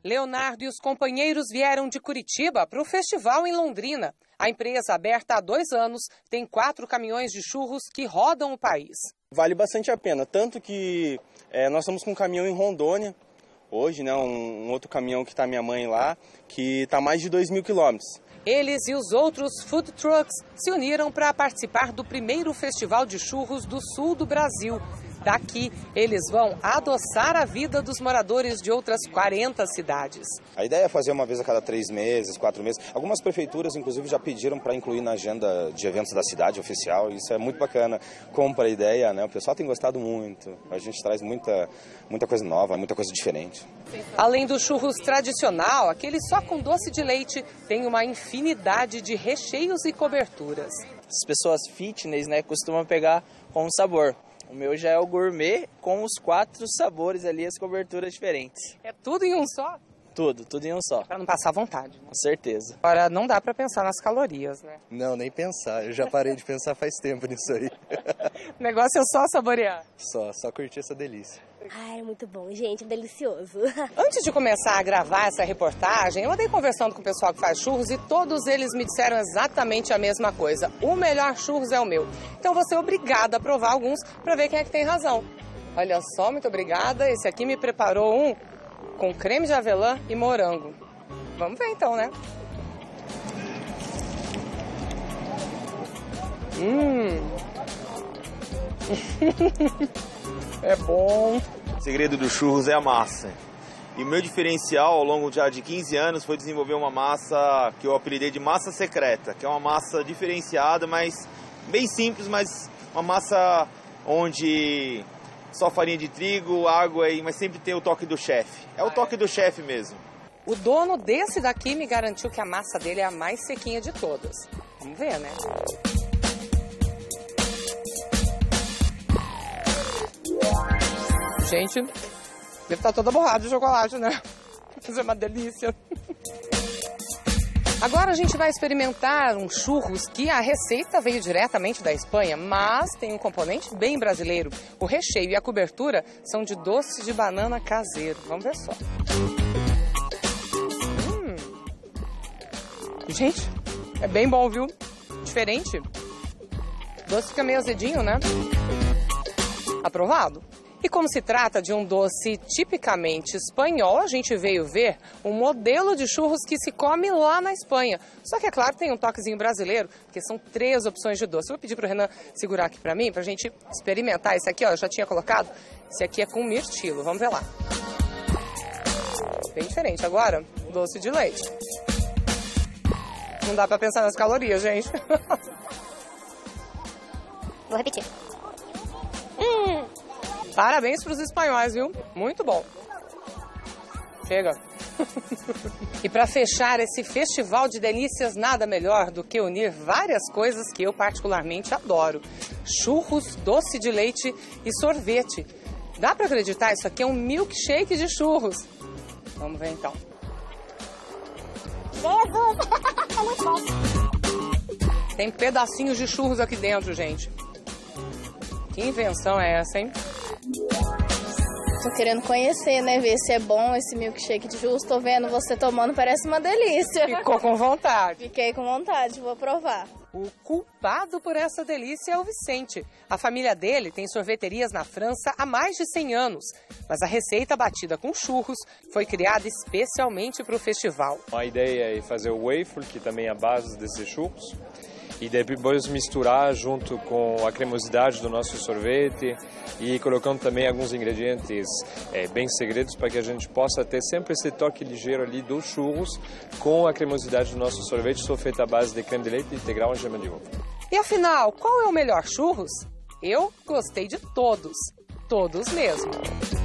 Leonardo e os companheiros vieram de Curitiba para o festival em Londrina. A empresa, aberta há 2 anos, tem 4 caminhões de churros que rodam o país. Vale bastante a pena, tanto que nós estamos com um caminhão em Rondônia, hoje, né, um outro caminhão que está minha mãe lá, que está mais de 2.000 quilômetros. Eles e os outros food trucks se uniram para participar do primeiro festival de churros do sul do Brasil. Daqui, eles vão adoçar a vida dos moradores de outras 40 cidades. A ideia é fazer uma vez a cada 3 meses, 4 meses. Algumas prefeituras, inclusive, já pediram para incluir na agenda de eventos da cidade oficial. Isso é muito bacana. Compra a ideia, né? O pessoal tem gostado muito. A gente traz muita coisa nova, muita coisa diferente. Além do churros tradicional, aquele só com doce de leite, tem uma infinidade de recheios e coberturas. As pessoas fitness, né, costumam pegar com sabor. O meu já é o gourmet com os 4 sabores ali, as coberturas diferentes. É tudo em um só? Tudo em um só. Para não passar vontade. Né? Com certeza. Agora, não dá para pensar nas calorias, né? Não, nem pensar. Eu já parei de pensar faz tempo nisso aí. O negócio é só saborear. Só curtir essa delícia. Ai, é muito bom, gente, delicioso. Antes de começar a gravar essa reportagem, eu andei conversando com o pessoal que faz churros e todos eles me disseram exatamente a mesma coisa. O melhor churros é o meu. Então vou ser obrigada a provar alguns para ver quem é que tem razão. Olha só, muito obrigada. Esse aqui me preparou um com creme de avelã e morango. Vamos ver então, né? É bom. O segredo dos churros é a massa. E o meu diferencial ao longo já de 15 anos foi desenvolver uma massa que eu apelidei de massa secreta, que é uma massa diferenciada, mas bem simples, mas uma massa onde só farinha de trigo, água, mas sempre tem o toque do chefe. É o toque do chefe mesmo. O dono desse daqui me garantiu que a massa dele é a mais sequinha de todas. Vamos ver, né? Gente, deve estar toda borrada de chocolate, né? Isso é uma delícia. Agora a gente vai experimentar um churros que a receita veio diretamente da Espanha, mas tem um componente bem brasileiro. O recheio e a cobertura são de doce de banana caseiro. Vamos ver só. Gente, é bem bom, viu? Diferente. O doce fica meio azedinho, né? Aprovado? E como se trata de um doce tipicamente espanhol, a gente veio ver um modelo de churros que se come lá na Espanha. Só que, é claro, tem um toquezinho brasileiro, porque são 3 opções de doce. Eu vou pedir para o Renan segurar aqui para mim, para a gente experimentar. Esse aqui, ó, eu já tinha colocado. Esse aqui é com mirtilo. Vamos ver lá. Bem diferente. Agora, doce de leite. Não dá para pensar nas calorias, gente. Vou repetir. Parabéns para os espanhóis, viu? Muito bom. Chega. E para fechar esse festival de delícias, nada melhor do que unir várias coisas que eu particularmente adoro. Churros, doce de leite e sorvete. Dá para acreditar? Isso aqui é um milkshake de churros. Vamos ver então. É muito bom. Tem pedacinhos de churros aqui dentro, gente. Que invenção é essa, hein? Tô querendo conhecer, né? Ver se é bom esse milkshake de churros. Tô vendo você tomando, parece uma delícia. Ficou com vontade. Fiquei com vontade, vou provar. O culpado por essa delícia é o Vicente. A família dele tem sorveterias na França há mais de 100 anos. Mas a receita batida com churros foi criada especialmente para o festival. A ideia é fazer o waffle, que também é a base desses churros. E depois misturar junto com a cremosidade do nosso sorvete e colocando também alguns ingredientes bem segredos para que a gente possa ter sempre esse toque ligeiro ali dos churros com a cremosidade do nosso sorvete, só feito à base de creme de leite integral e gema de ovo. E afinal, qual é o melhor churros? Eu gostei de todos. Todos mesmo.